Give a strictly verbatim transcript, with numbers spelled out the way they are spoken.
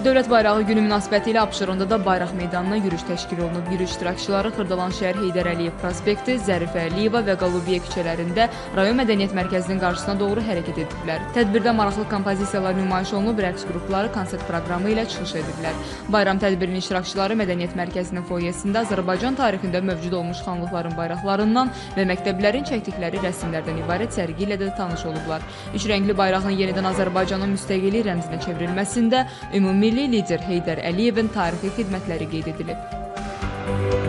Dövlət bayrağı günü münasibətilə Abşeronda da bayraq meydanına yürüyüş təşkil olunub. Yürüyüş iştirakçıları Xırdalan şəhər Heydər Əliyev prospekti, Zərifə Əliyeva və Qalubiyə küçələrində rayon mədəniyyət mərkəzinin qarşısına doğru hərəkət ediblər. Tədbirdə maraqlı kompozisiyalar nümayiş olunub, rəqs qrupları konsert proqramı ilə çıxış ediblər. Bayram tədbirinin iştirakçıları mədəniyyət mərkəzinin foyesində Azərbaycan tarixində mövcud olmuş xanlıqların bayraqlarından və məktəblərin çəkdikləri rəsmlərdən ibarət sərgi ilə də tanış olublar. Üç rəngli bayrağın yenidən Azərbaycanın müstəqillik rəmzinə çevrilməsində ümumi milli lider Heydər Əliyevin tarixi xidmətləri qeyd edilib.